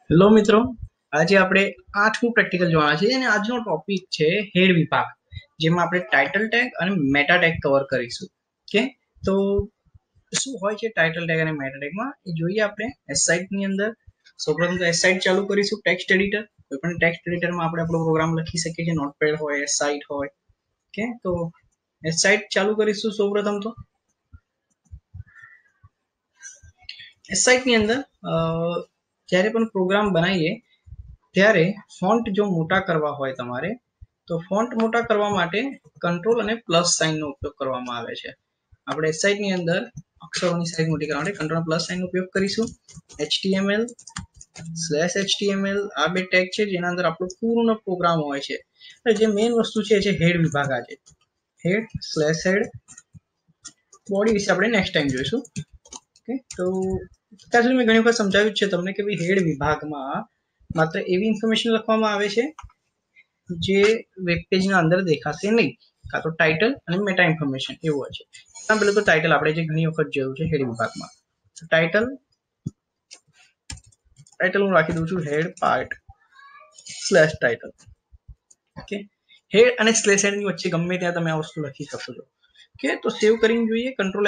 Hello મિત્રો, આજે આપણે 8મું પ્રેક્ટિકલ જોવાના છે અને આજનો ટોપિક છે હેડ વિભાગ, જેમાં આપણે ટાઇટલ ટેગ અને મેટા ટેગ કવર કરીશું. ઓકે, તો શું હોય છે ટાઇટલ ટેગ અને મેટા ટેગમાં એ જોઈએ આપણે એસાઇટ ની અંદર. સૌપ્રથમ તો એસાઇટ ચાલુ કરીશું, ટેક્સ્ટ એડિટર. કોઈ પણ ટેક્સ્ટ એડિટરમાં આપણે આપણો પ્રોગ્રામ લખી શકીએ છીએ, નોટપેડ હોય, એસાઇટ હોય. ઓકે, તો એસાઇટ ચાલુ કરીશું. સૌપ્રથમ તો એસાઇટ ની અંદર જ્યારે પણ પ્રોગ્રામ બનાવીએ ત્યારે ફોન્ટ જો મોટા કરવા હોય તમારે, તો ફોન્ટ મોટા કરવા માટે કંટ્રોલ અને પ્લસ સાઇનનો ઉપયોગ કરવામાં આવે છે. આપણે એસાઇટ ની અંદર અક્ષરોની સાઇઝ મોટી કરવા માટે કંટ્રોલ પ્લસ સાઇનનો ઉપયોગ કરીશું. HTML /HTML આ બે ટેગ છે જેના અંદર આપણો પૂર્ણ પ્રોગ્રામ હોય છે. જે મેઇન વસ્તુ છે હેડ વિભાગ. આજે હેડ બોડી વિશે આપણે નેક્સ્ટ ટાઈમ જોઈશું. ઓકે, તો ત્યાં સુધી મેં ઘણી વખત સમજાવ્યું છે તમને કે ભાઈ હેડ વિભાગમાં માત્ર એવી ઇન્ફોર્મેશન લખવામાં આવે છે જે વેબ પેજના અંદર દેખાશે નહીં, કાં તો ટાઇટલ અને મેટા ઇન્ફોર્મેશન એવું હોય છે. પહેલા તો ટાઇટલ આપણે જે ઘણી વખત જોયું છે હેડ વિભાગમાં, ટાઇટલ હું રાખી દઉં છું head part /title. Okay, head અને સ્લેશ હેડ ની વચ્ચે ગમે ત્યાં તમે આ વસ્તુ લખી શકો છો. ઓકે, તો સેવ કરીને જોઈએ. કંટ્રોલ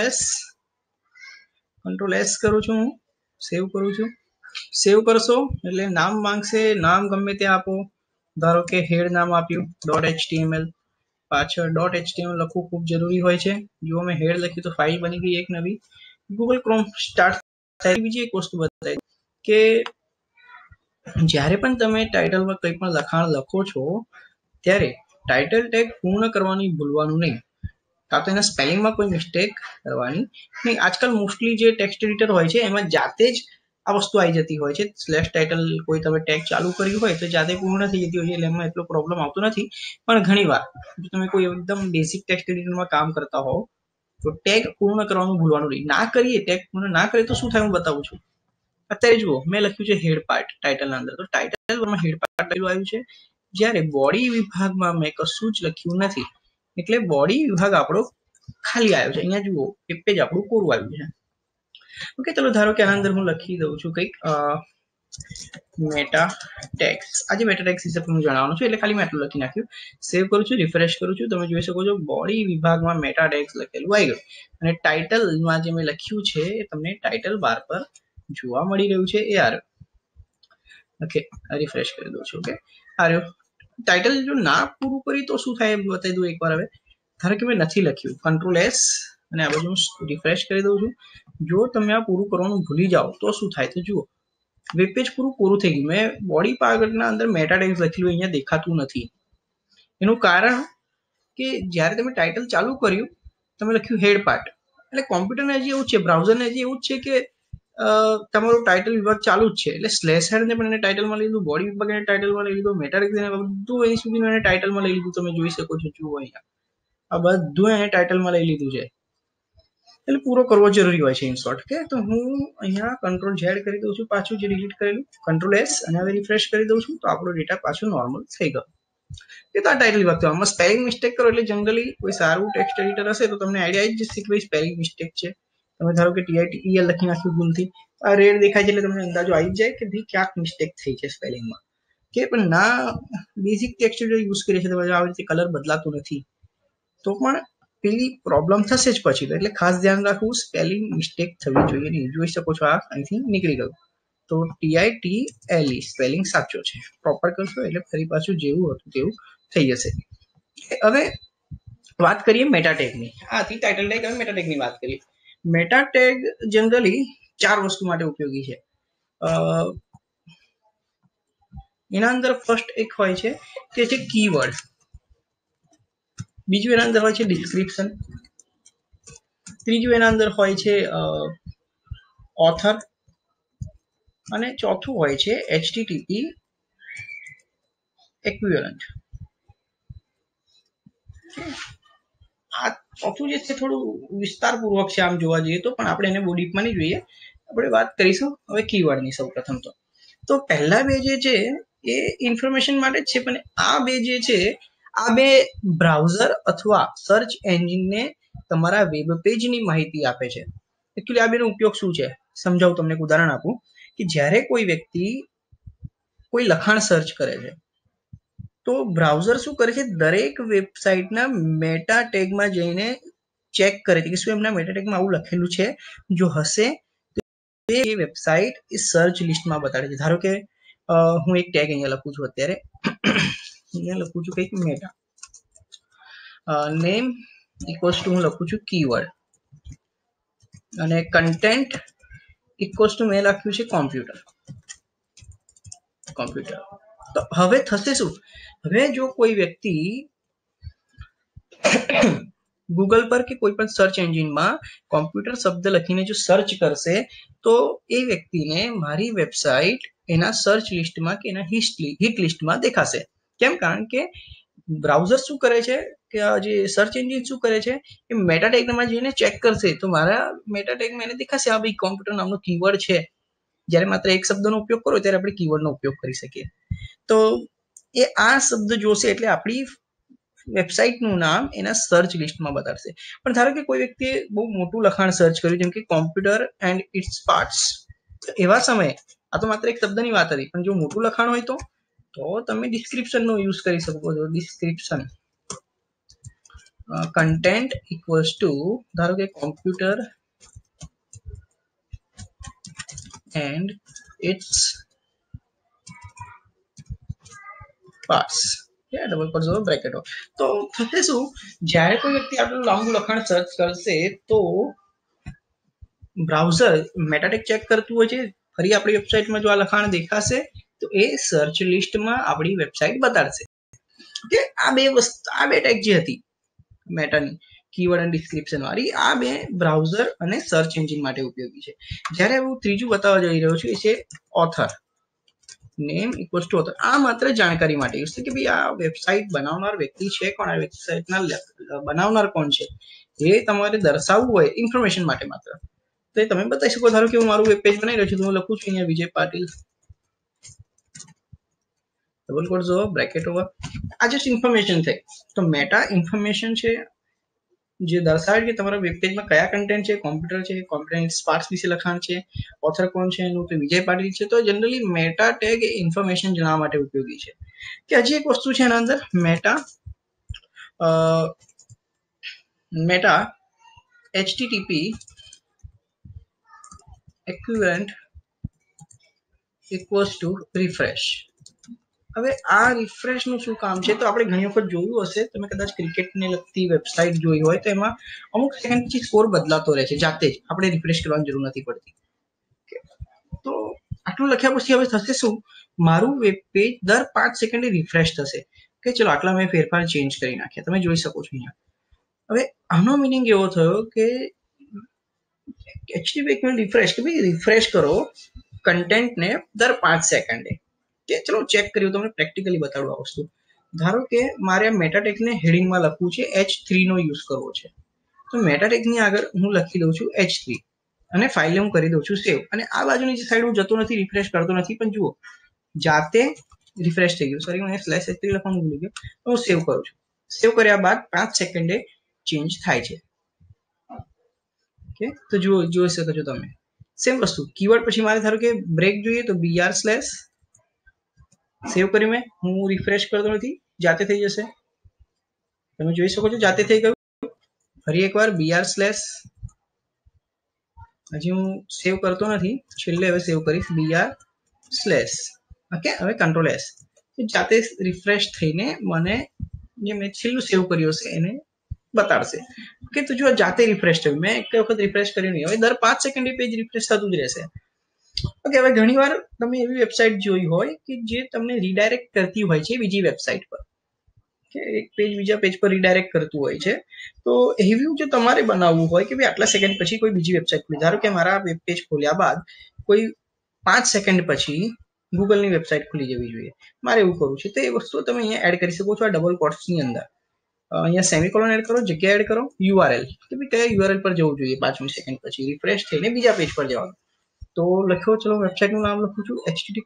એસ કરું છું, હું સેવ કરું છું. સેવ કરશો એટલે નામ માંગશે, નામ ગમે ત્યાં આપો. ધારો કે હેડ નામ આપ્યું .html, પાછળ .html લખવું ખૂબ જરૂરી હોય છે. જો મેં હેડ લખ્યું તો ફાઇલ બની ગઈ એક નવી. ગૂગલ ક્રોમ સ્ટાર્ટ થાય. બીજી એક વસ્તુ બતાવી કે જ્યારે પણ તમે ટાઇટલમાં કંઈ પણ લખાણ લખો છો ત્યારે ટાઇટલ ટેગ પૂર્ણ કરવાની ભૂલવાનું નહીં, કાં તો એના સ્પેલિંગમાં કોઈ મિસ્ટેક કરવાની નહીં. આજકાલ મોસ્ટલી જે ટેક્સ્ટ એડિટર હોય છે એમાં જાતે જ આ વસ્તુ આવી જતી હોય છે. /ટાઇટલ કોઈ તમે ટેગ ચાલુ કર્યું હોય તો જાતે પૂર્ણ થઈ જતી હોય છે, એટલે એમાં એટલો પ્રોબ્લેમ આવતો નથી. પણ ઘણીવાર જો તમે કોઈ એકદમ બેઝિક ટેક્સ્ટ એડિટરમાં કામ કરતા હોવ તો ટેગ પૂર્ણ કરવાનું ભૂલવાનું નહીં. ના કરીએ, ટેગ પૂર્ણ ના કરીએ તો શું થાય હું બતાવું છું. અત્યારે જુઓ, મેં લખ્યું છે હેડ પાર્ટ ટાઇટલના અંદર, તો ટાઇટલમાં હેડ પાર્ટ આવ્યું છે. જ્યારે બોડી વિભાગમાં મેં કશું જ લખ્યું નથી, એટલે બોડી વિભાગ આપણો ખાલી આવ્યો છે. અહીંયા જુઓ, પેજ આપણું પૂરું આવ્યું છે. ઓકે, ચલો ધારો કે આના અંદર હું લખી દઉં છું કંઈક મેટા ટેગ્સ. આજે મેટા ટેગ્સ વિશે હું જણાવવાનું છું, એટલે ખાલી મેં આટલું લખી નાખ્યું. સેવ કરું છું, રિફ્રેશ કરું છું. તમે જોઈ શકો છો બોડી વિભાગમાં મેટા ટેગ્સ લખેલું આવી ગયું. અને ટાઇટલમાં જે મેં લખ્યું છે એ તમને ટાઇટલ બાર પર જોવા મળી રહ્યું છે. એ આ ઓકે, રિફ્રેશ કરી દઉં છું. ઓકે, આ ટાઇટલ જો ના પૂરું કરી તો શું થાય બતાવી દઉં એકવાર. હવે ધારો કે મેં નથી લખ્યું, કંટ્રોલ એસ અને આ બાજુ હું રિફ્રેશ કરી દઉં છું. જો તમે આ પૂરું કરવાનું ભૂલી જાઓ તો શું થાય, તો જુઓ વેબ પેજ પૂરું થઈ ગયું. મેં બોડી પાર્ટના અંદર મેટા ટેગ્સ લખેલું અહીંયા દેખાતું નથી. એનું કારણ કે જ્યારે તમે ટાઇટલ ચાલુ કર્યું, તમે લખ્યું હેડ પાર્ટ, એટલે કોમ્પ્યુટરને હજી એવું છે, બ્રાઉઝરને હજી એવું જ છે કે તમારું ટાઇટલ વિભાગ ચાલુ જ છે. એટલે /હેડ ને પણ એને ટાઇટલમાં લઈ લીધું, બોડી વિભાગ એને ટાઇટલમાં લઈ લીધું, મેટા ટેગ્સ બધું અહીં સુધી એને ટાઇટલમાં લઈ લીધું. તમે જોઈ શકો છો, જુઓ અહીંયા આ બધું એને ટાઇટલમાં લઈ લીધું છે. એટલે પૂરો કરવો જરૂરી હોય છે ઇન શોર્ટ. કે તો હું અહીંયા કંટ્રોલ ઝેડ કરી દઉં છું, પાછું જે ડિલીટ કરેલું, કંટ્રોલ એસ અને હવે રિફ્રેશ કરી દઉં છું, તો આપણો ડેટા પાછું નોર્મલ થઈ ગયો. એ તો આ ટાઇટલ વિભાગ. આમાં સ્પેલિંગ મિસ્ટેક કરો એટલે જનરલી કોઈ સારું ટેક્સ્ટ એડિટર હશે તો તમને આઈડિયા આવી જશે કે ભાઈ સ્પેલિંગ મિસ્ટેક છે. તમે ધારો કે TITEL લખી નાખ્યું ભૂલથી, આ રેડ દેખાય છે એટલે તમને અંદાજો આવી જાય કે ભાઈ ક્યાંક મિસ્ટેક થઈ છે સ્પેલિંગમાં. કે પણ ના, બેઝિક ટેક્સ્ટ એડિટર યુઝ કરીએ છીએ તો આવી રીતે કલર બદલાતું નથી, તો પણ પેલી પ્રોબ્લેમ થશે જ પછી. એટલે ખાસ ધ્યાન રાખવું, સ્પેલિંગ મિસ્ટેક થવી જોઈએ નહીં. જોઈ શકો છો આ અહીંથી નીકળી ગયું, તો TITLE સ્પેલિંગ સાચો છે. પ્રોપર કરશો એટલે ફરી પાછું જેવું હતું તેવું થઈ જશે. હવે વાત કરીએ મેટા ટેગની. આ હતી ટાઇટલ ટેગ અને મેટા ટેગની વાત કરીએ. મેટા ટેગ જનરલી 4 વસ્તુ માટે ઉપયોગી છે. એના અંદર ફર્સ્ટ એક હોય છે કે છે કીવર્ડ. બીજું એના અંદર હોય છે ડિસ્ક્રિપ્શન. ત્રીજું એના અંદર હોય છે ઓથર. અને ચોથું હોય છે HTTP equivalent. આ ચોથું જે છે થોડું વિસ્તારપૂર્વક છે આમ જોવા જઈએ તો, પણ આપણે એને બહુ ડીપમાં નહીં જોઈએ. આપણે વાત કરીશું હવે કીવર્ડની. સૌપ્રથમ તો પહેલા બે જે છે એ ઇન્ફોર્મેશન માટે જ છે, પણ આ બે જે છે આ બે બ્રાઉઝર અથવા સર્ચ એન્જિનને તમારા વેબ પેજની માહિતી આપે છે. એકચ્યુઅલી આ બેનો ઉપયોગ શું છે સમજાવું તમને, એક ઉદાહરણ આપું. કે જ્યારે કોઈ વ્યક્તિ કોઈ લખાણ સર્ચ કરે છે તો બ્રાઉઝર શું કરે છે, દરેક વેબસાઇટના મેટા ટેગમાં જઈને ચેક કરે છે કે શું એમના મેટા ટેગમાં આવું લખેલું છે. જો હશે તો એ વેબસાઇટ એ સર્ચ લિસ્ટમાં બતાડે છે. ધારો કે હું એક ટેગ અહીંયા લખું છું, અત્યારે અહીંયા લખું છું કંઈક મેટા નેમ ઇક્વલ્સ ટુ હું લખું છું કીવર્ડ અને કન્ટેન્ટ ઇક્વલ્સ ટુ મેં લખ્યું છે કોમ્પ્યુટર. તો હવે થશે શું, હવે જો કોઈ વ્યક્તિ ગૂગલ પર કે કોઈ પણ સર્ચ એન્જિનમાં કોમ્પ્યુટર શબ્દ લખીને જો સર્ચ કરશે તો એ વ્યક્તિને મારી વેબસાઇટ એના સર્ચ લિસ્ટમાં કે એના હિટ લિસ્ટમાં દેખાશે. કેમ? કારણ કે બ્રાઉઝર શું કરે છે કે જે સર્ચ એન્જિન શું કરે છે એ મેટા ટેગમાં જઈને ચેક કરશે તો મારા મેટા ટેગમાં એને દેખાશે આ ભાઈ કોમ્પ્યુટર નામનો કીવર્ડ છે. જ્યારે માત્ર એક શબ્દનો ઉપયોગ કરો ત્યારે આપણે કીવર્ડનો ઉપયોગ કરી શકીએ. તો એ આ શબ્દ જોશે એટલે આપણી વેબસાઇટનું નામ એના સર્ચ લિસ્ટમાં બતાડશે. પણ ધારો કે કોઈ વ્યક્તિએ બહુ મોટું લખાણ સર્ચ કર્યું, જેમ કે કોમ્પ્યુટર એન્ડ ઇટ્સ પાર્ટ્સ, એવા સમયે આ તો માત્ર એક શબ્દની વાત હતી, પણ જો મોટું લખાણ હોય તો તમે ડિસ્ક્રિપ્શનનો યુઝ કરી શકો છો. ડિસ્ક્રિપ્શન કન્ટેન્ટ ઇક્વલ્સ ટુ ધારો કે computer and its parts, double quotes બ્રેકેટો. તો થશે શું, જ્યારે કોઈ વ્યક્તિ આટલું લાંબુ લખાણ સર્ચ કરશે તો બ્રાઉઝર મેટાટેગ ચેક કરતું હોય છે. ફરી આપણી વેબસાઇટમાં જો આ લખાણ દેખાશે તો એ સર્ચ લિસ્ટમાં આપણી વેબસાઇટ બતાડશે. ઓકે, આ બે ટેગ જે હતી મેટાની, કીવર્ડ અને ડિસ્ક્રિપ્શન વાળી, આ બે બ્રાઉઝર અને સર્ચ એન્જિન માટે ઉપયોગી છે. જ્યારે હું ત્રીજું બતાવવા જઈ રહ્યો છું એ છે author. Name equals to author. આ માત્ર જાણકારી માટે યુઝ છે કે ભાઈ આ વેબસાઇટ બનાવનાર વ્યક્તિ છે કોણ, આ વેબસાઇટના બનાવનાર કોણ છે એ તમારે દર્શાવવું હોય ઇન્ફોર્મેશન માટે માત્ર. તો એ તમે બતાવી શકો. ધારો કે હું મારું વેબ પેજ બનાવી રહ્યો છું તો હું લખું છું અહીંયા Vijay Patil double quotes bracket over. આ જસ્ટ ઇન્ફોર્મેશન થઈ. તો મેટા ઇન્ફોર્મેશન છે જે દર્શાવે કે તમારા વેબ પેજમાં કયા કન્ટેન્ટ છે, કોમ્પ્યુટર છે, કોમ્પ્યુટર પાર્ટ્સ વિશે લખાણ છે, ઓથર કોણ છે એનું તો વિજય પાટીલ છે. તો જનરલી મેટા ટેગ એ ઇન્ફોર્મેશન જણાવવા માટે ઉપયોગી છે. કે હજી એક વસ્તુ છે એના અંદર meta HTTP equivalent equals to refresh. હવે આ રિફ્રેશ નું શું કામ છે, તો આપણે ઘણી વખત જોયું હશે, તમે કદાચ ક્રિકેટને લગતી વેબસાઇટ જોઈ હોય તો એમાં અમુક સેકન્ડ પછી સ્કોર બદલાતો રહે છે જાતે જ, આપણે રિફ્રેશ કરવાની જરૂર નથી પડતી. તો આટલું લખ્યા પછી હવે થશે શું, મારું વેબ પેજ દર 5 સેકન્ડે રિફ્રેશ થશે. કે ચલો આટલા મેં ફેરફાર ચેન્જ કરી નાખ્યા, તમે જોઈ શકો છો અહીંયા. હવે આનો મિનિંગ એવો થયો કે HTTP રિફ્રેશ, કે ભાઈ રિફ્રેશ કરો કન્ટેન્ટને દર 5 સેકન્ડે. કે ચલો ચેક કર્યું, તમને પ્રેક્ટિકલી બતાડું આ વસ્તુ. ધારો કે મારે આ મેટાટેગને હેડિંગમાં લખવું છે, H3 નો યુઝ કરવો છે. તો મેટાટેગની આગળ હું લખી દઉં છું H3 અને ફાઇલ હું કરી દઉં છું સેવ. અને આ બાજુની જે સાઈડ હું જતો નથી, રિફ્રેશ કરતો નથી, પણ જુઓ જાતે રિફ્રેશ થઈ ગયું. સોરી, હું /H3 લખવાનું ભૂલી ગયો. હું સેવ કરું છું. સેવ કર્યા બાદ 5 સેકન્ડે ચેન્જ થાય છે. ઓકે, તો જોઈ શકો છો તમે. સેમ વસ્તુ કીવર્ડ પછી મારે ધારો કે બ્રેક જોઈએ તો BR/ સેવ કરી મેં, હું રિફ્રેશ કરતો નથી, જાતે થઈ જશે. તમે જોઈ શકો છો જાતે થઈ ગયું. ફરી એકવાર BR/, હજી હું સેવ કરતો નથી, છેલ્લે હવે સેવ કરીશ BR/. ઓકે, હવે Ctrl+S, જાતે રિફ્રેશ થઈને મને જે મેં છેલ્લું સેવ કર્યું હશે એને બતાડશે. ઓકે, તો જો જાતે રિફ્રેશ થયું, મેં એક વખત રિફ્રેશ કર્યું નહીં. હવે દર 5 સેકન્ડે પેજ રિફ્રેશ થતું જ રહેશે. ઓકે, હવે ઘણી વાર તમે એવી વેબસાઇટ જોઈ હોય કે જે તમને રીડાયરેક્ટ કરતી હોય છે બીજી વેબસાઇટ પર, કે એક પેજ બીજા પેજ પર રીડાયરેક્ટ કરતું હોય છે. તો એવું જો તમારે બનાવવું હોય કે ભાઈ આટલા સેકન્ડ પછી કોઈ બીજી વેબસાઇટ ખુલી, ધારો કે મારા વેબ પેજ ખોલ્યા બાદ કોઈ 5 સેકન્ડ પછી ગૂગલની વેબસાઇટ ખુલી જવી જોઈએ, મારે એવું કરવું છે. તો એ વસ્તુ તમે અહીંયા એડ કરી શકો છો આ ડબલ કોટ્સની અંદર. અહીંયા સેમિકોલોન એડ કરો, જગ્યા એડ કરો, URL, કે ભાઈ કયા URL પર જવું જોઈએ 5 સેકન્ડ પછી, રિફ્રેશ થઈને બીજા પેજ પર જવાનું. તો લખ્યો, ચલો વેબસાઇટનું નામ લખું છું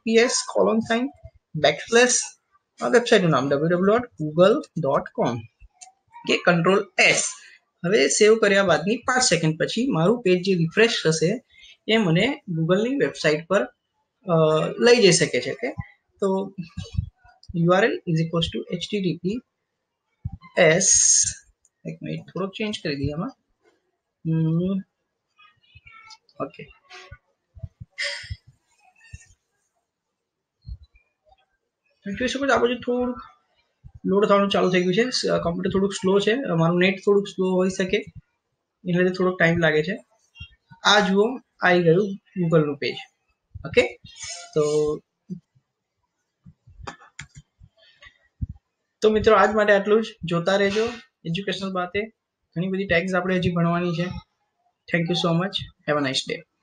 https:// વેબસાઇટનું નામ www.google.com, કે Ctrl+S. હવે સેવ કર્યા બાદની 5 સેકન્ડ પછી મારું પેજ જે રિફ્રેશ થશે એ મને ગૂગલની વેબસાઇટ પર લઈ જઈ શકે છે. કે તો URL is equals to HTTPS, એક મિનિટ થોડોક ચેન્જ કરી દઈએ આમાં. ઓકે, જોઈ શકો છો આ બાજુ થોડું લોડ થવાનું ચાલુ થઈ ગયું છે. કમ્પ્યુટર થોડુંક સ્લો છે, મારું નેટ થોડુંક સ્લો હોઈ શકે એટલે થોડોક ટાઈમ લાગે છે. આ જુઓ આવી ગયું ગૂગલનું પેજ. ઓકે, તો મિત્રો આજ માટે આટલું જ. જોતા રહેજો એજ્યુકેશનલ બાતે. ઘણી બધી ટેગ્સ આપણે હજી ભણવાની છે. Thank you so much. Have a nice day.